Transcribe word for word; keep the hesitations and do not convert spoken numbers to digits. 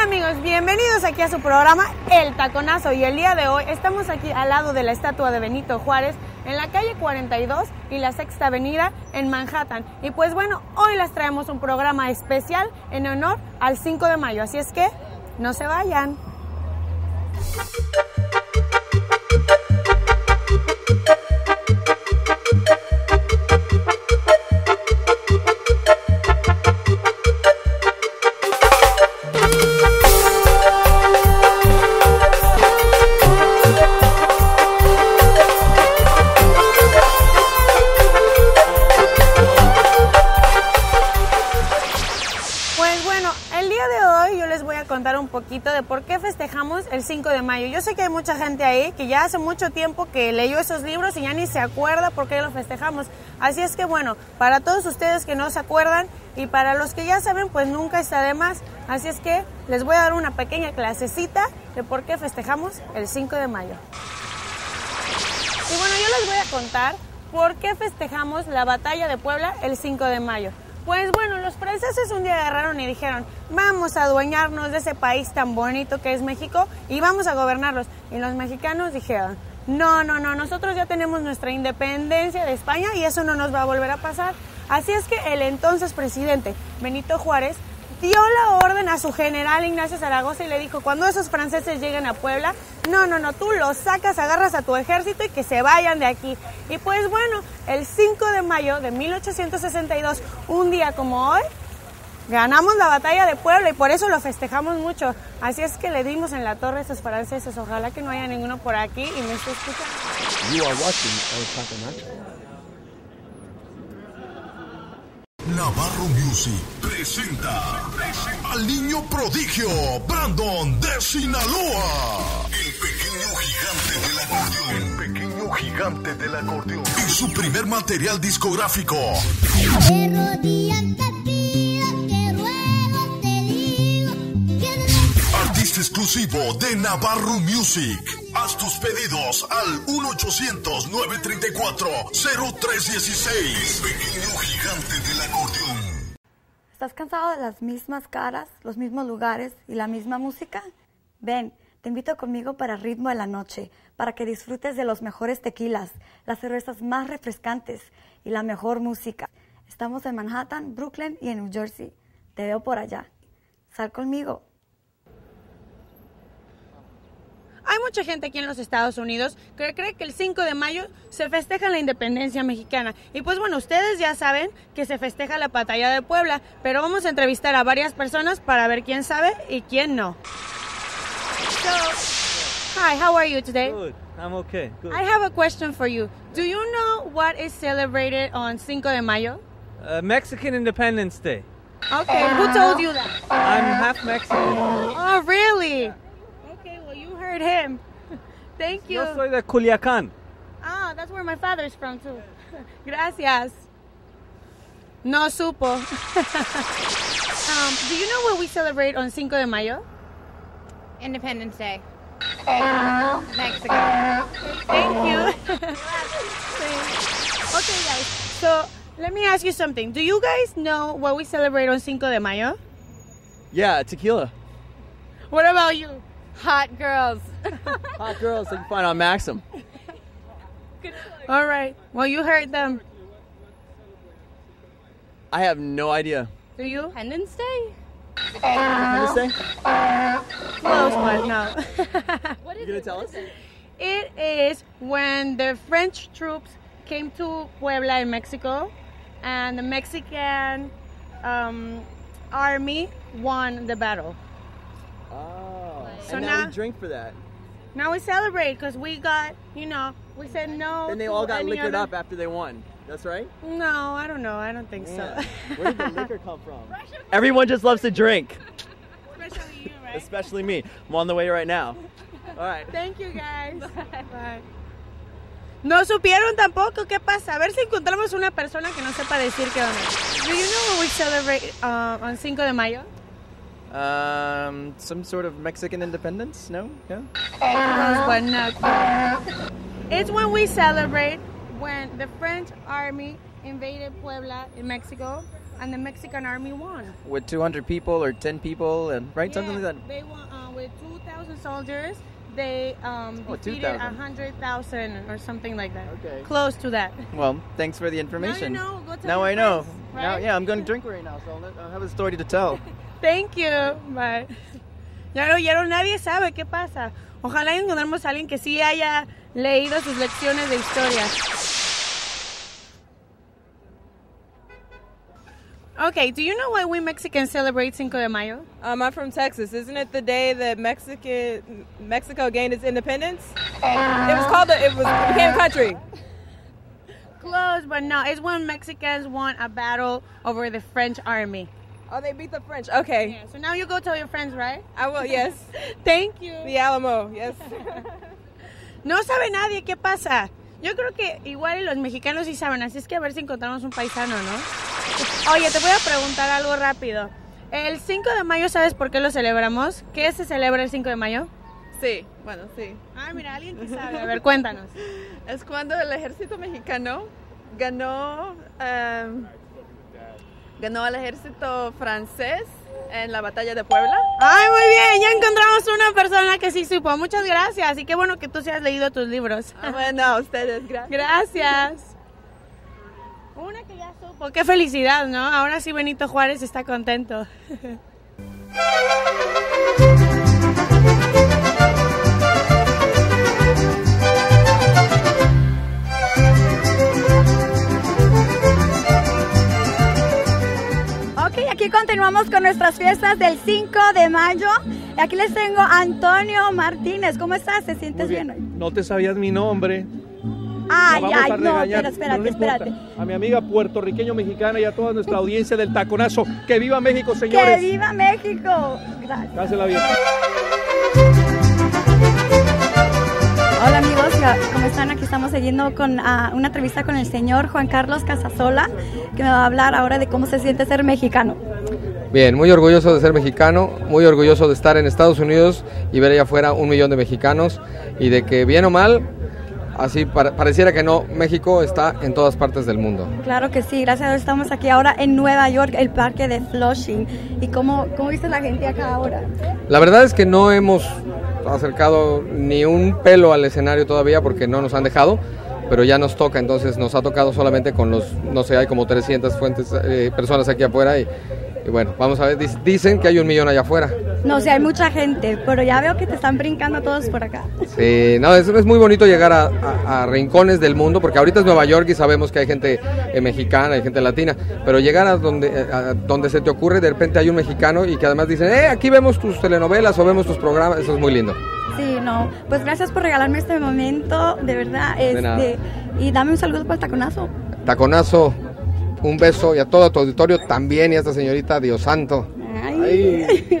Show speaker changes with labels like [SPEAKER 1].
[SPEAKER 1] amigos, bienvenidos aquí a su programa El Taconazo y el día de hoy estamos aquí al lado de la estatua de Benito Juárez en la calle cuarenta y dos y la Sexta Avenida en Manhattan. Y pues bueno, hoy les traemos un programa especial en honor al cinco de mayo, así es que no se vayan. Contar un poquito de por qué festejamos el cinco de mayo. Yo sé que hay mucha gente ahí que ya hace mucho tiempo que leyó esos libros y ya ni se acuerda por qué lo festejamos. Así es que bueno, para todos ustedes que no se acuerdan y para los que ya saben, pues nunca está de más. Así es que les voy a dar una pequeña clasecita de por qué festejamos el cinco de mayo. Y bueno, yo les voy a contar por qué festejamos la batalla de Puebla el cinco de mayo. Pues bueno, los franceses un día agarraron y dijeron, vamos a adueñarnos de ese país tan bonito que es México y vamos a gobernarlos. Y los mexicanos dijeron, no, no, no, nosotros ya tenemos nuestra independencia de España y eso no nos va a volver a pasar. Así es que el entonces presidente Benito Juárez dio la orden a su general Ignacio Zaragoza y le dijo, cuando esos franceses lleguen a Puebla, no, no, no, tú los sacas, agarras a tu ejército y que se vayan de aquí. Y pues bueno, el cinco de mayo de mil ochocientos sesenta y dos, un día como hoy, ganamos la batalla de Puebla y por eso lo festejamos mucho. Así es que le dimos en la torre a esos franceses. Ojalá que no haya ninguno por aquí y me esté escuchando.
[SPEAKER 2] You are watching El Taconazo.
[SPEAKER 3] Navarro Music presenta al niño prodigio Brandon de Sinaloa, el pequeño gigante del acordeón, el pequeño gigante del acordeón, y su primer material discográfico.
[SPEAKER 4] De rodillas te pido, que ruego te digo, que...
[SPEAKER 3] Artista exclusivo de Navarro Music. Haz tus pedidos al uno ochocientos, nueve treinta y cuatro, cero tres dieciséis. El pequeño gigante del acordeón.
[SPEAKER 5] ¿Estás cansado de las mismas caras, los mismos lugares y la misma música? Ven, te invito conmigo para Ritmo de la Noche, para que disfrutes de los mejores tequilas, las cervezas más refrescantes y la mejor música. Estamos en Manhattan, Brooklyn y en New Jersey. Te veo por allá. Sal conmigo.
[SPEAKER 1] Hay mucha gente aquí en los Estados Unidos que cree que el cinco de mayo se festeja la independencia mexicana. Y pues bueno, ustedes ya saben que se festeja la batalla de Puebla, pero vamos a entrevistar a varias personas para ver quién sabe y quién no. So, hi, how are you today?
[SPEAKER 2] Good, I'm okay. Good.
[SPEAKER 1] I have a question for you. Do you know what is celebrated on cinco de mayo?
[SPEAKER 2] Uh, Mexican Independence Day.
[SPEAKER 1] Okay, who told you that?
[SPEAKER 2] I'm half Mexican.
[SPEAKER 1] Oh, really? Okay, well, you heard him. Thank you.
[SPEAKER 2] Yo soy de Culiacán.
[SPEAKER 1] Ah, that's where my father's from too. Gracias. No supo. um, do you know what we celebrate on cinco de mayo?
[SPEAKER 6] Independence Day. Mexico.
[SPEAKER 1] Thank you. Okay, guys. So, let me ask you something. Do you guys know what we celebrate on cinco de mayo?
[SPEAKER 2] Yeah, tequila.
[SPEAKER 1] What about you?
[SPEAKER 6] Hot girls.
[SPEAKER 2] Hot girls that you find on Maxim.
[SPEAKER 1] All right. Well, you heard them.
[SPEAKER 2] I have no idea.
[SPEAKER 1] Do you?
[SPEAKER 6] Independence Day?
[SPEAKER 2] Independence Day?
[SPEAKER 1] Close one, no.
[SPEAKER 6] What is
[SPEAKER 2] You gonna
[SPEAKER 6] it?
[SPEAKER 2] tell
[SPEAKER 6] What
[SPEAKER 2] us?
[SPEAKER 6] is it?
[SPEAKER 1] It is when the French troops came to Puebla in Mexico and the Mexican um, army won the battle.
[SPEAKER 2] Oh.
[SPEAKER 1] So
[SPEAKER 2] and now,
[SPEAKER 1] now-
[SPEAKER 2] we drink for that.
[SPEAKER 1] Now we celebrate because we got, you know, we said no.
[SPEAKER 2] Then they
[SPEAKER 1] to
[SPEAKER 2] all got
[SPEAKER 1] any
[SPEAKER 2] liquored
[SPEAKER 1] other-
[SPEAKER 2] up after they won. That's right?
[SPEAKER 1] No, I don't know. I don't think
[SPEAKER 2] Man,
[SPEAKER 1] so.
[SPEAKER 2] where did the liquor come from? Everyone just loves to drink.
[SPEAKER 1] Especially you, right?
[SPEAKER 2] Especially me. I'm on the way right now. All right.
[SPEAKER 1] Thank you, guys. Bye. No supieron tampoco qué pasa. A ver si encontramos una persona que no sepa decir qué onda. Do you know what we celebrate uh, on cinco de mayo?
[SPEAKER 7] Um, some sort of Mexican independence? No? Yeah?
[SPEAKER 1] Close, but no. It's when we celebrate when the French army invaded Puebla in Mexico and the Mexican army won.
[SPEAKER 7] With two hundred people or ten people, and right, something like that.
[SPEAKER 1] They won uh, with two thousand soldiers. They um,
[SPEAKER 7] Oh,
[SPEAKER 1] defeated
[SPEAKER 7] two thousand.
[SPEAKER 1] one hundred thousand or something like that.
[SPEAKER 7] Okay.
[SPEAKER 1] Close to that.
[SPEAKER 7] Well, thanks for the information.
[SPEAKER 1] Now you know. Go tell
[SPEAKER 7] Now
[SPEAKER 1] your
[SPEAKER 7] I know.
[SPEAKER 1] friends,
[SPEAKER 7] Now,
[SPEAKER 1] right?
[SPEAKER 7] yeah, I'm going to drink right now, so I'll, let- I'll have a story to tell.
[SPEAKER 1] Thank you. Bye. Ya lo oyeron, nadie sabe qué pasa. Ojalá encontremos a alguien que sí haya leído sus lecciones de historia. Okay, do you know why we Mexicans celebrate Cinco de Mayo?
[SPEAKER 8] Um, I'm from Texas. Isn't it the day that Mexican Mexico gained its independence? It was called. A, it was it became a country.
[SPEAKER 1] Close, but no. It's when Mexicans won a battle over the French army.
[SPEAKER 8] Oh, they beat the French. Okay,
[SPEAKER 1] Yeah, so now you go tell your friends, right?
[SPEAKER 8] I will. Yes,
[SPEAKER 1] Thank you.
[SPEAKER 8] the Alamo. Yes.
[SPEAKER 1] No sabe nadie qué pasa. Yo creo que igual y los mexicanos sí saben, así es que a ver si encontramos un paisano, ¿no? Oye, te voy a preguntar algo rápido. El cinco de mayo, ¿sabes por qué lo celebramos? ¿Qué se celebra el cinco de mayo?
[SPEAKER 9] Sí, bueno, sí.
[SPEAKER 1] Ah, mira, alguien que sabe. A ver, cuéntanos.
[SPEAKER 9] Es cuando el ejército mexicano ganó, em, ganó al ejército francés en la batalla de Puebla.
[SPEAKER 1] Ay, muy bien, ya encontramos una persona que sí supo. Muchas gracias y qué bueno que tú sí has leído tus libros.
[SPEAKER 9] Ah, bueno, a ustedes, gracias.
[SPEAKER 1] Gracias. Una que ya supo. Qué felicidad, ¿no? Ahora sí Benito Juárez está contento.
[SPEAKER 5] Ok, aquí continuamos con nuestras fiestas del cinco de mayo. Y aquí les tengo a Antonio Martínez. ¿Cómo estás? ¿Te sientes
[SPEAKER 10] Muy
[SPEAKER 5] bien?
[SPEAKER 10] bien. No te sabías mi nombre.
[SPEAKER 5] Ay,
[SPEAKER 10] La vamos
[SPEAKER 5] ay,
[SPEAKER 10] a
[SPEAKER 5] no,
[SPEAKER 10] regañar,
[SPEAKER 5] pero espérate,
[SPEAKER 10] pero no importa.
[SPEAKER 5] espérate.
[SPEAKER 10] A mi amiga puertorriqueño-mexicana y a toda nuestra audiencia del Taconazo. ¡Que viva México,
[SPEAKER 5] ¡Que
[SPEAKER 10] señores!
[SPEAKER 5] viva México! Gracias.
[SPEAKER 10] Dásela bien.
[SPEAKER 5] Hola amigos, ¿cómo están? Aquí estamos siguiendo con ah, una entrevista con el señor Juan Carlos Casasola, que me va a hablar ahora de cómo se siente ser mexicano.
[SPEAKER 11] Bien, muy orgulloso de ser mexicano, muy orgulloso de estar en Estados Unidos y ver allá afuera un millón de mexicanos y de que bien o mal, así para, pareciera que no, México está en todas partes del mundo.
[SPEAKER 5] Claro que sí, gracias a Dios estamos aquí ahora en Nueva York, el parque de Flushing. ¿Y cómo, cómo viste la gente acá ahora?
[SPEAKER 11] La verdad es que no hemos acercado ni un pelo al escenario todavía porque no nos han dejado, pero ya nos toca, entonces nos ha tocado solamente con los, no sé, hay como trescientas fuentes, eh, personas aquí afuera y, y bueno, vamos a ver, dicen que hay un millón allá afuera.
[SPEAKER 5] No, sí, hay mucha gente, pero ya veo que te están brincando todos por acá.
[SPEAKER 11] Sí, no, es, es muy bonito llegar a, a, a rincones del mundo, porque ahorita es Nueva York y sabemos que hay gente eh, mexicana, hay gente latina, pero llegar a donde, a donde se te ocurre, de repente hay un mexicano y que además dicen, eh, aquí vemos tus telenovelas o vemos tus programas, eso es muy lindo.
[SPEAKER 5] Sí, no, pues gracias por regalarme este momento, de verdad,
[SPEAKER 11] De nada.
[SPEAKER 5] este, y dame un saludo para el taconazo.
[SPEAKER 11] Taconazo, un beso y a todo tu auditorio también y a esta señorita, Dios santo.
[SPEAKER 5] Ay.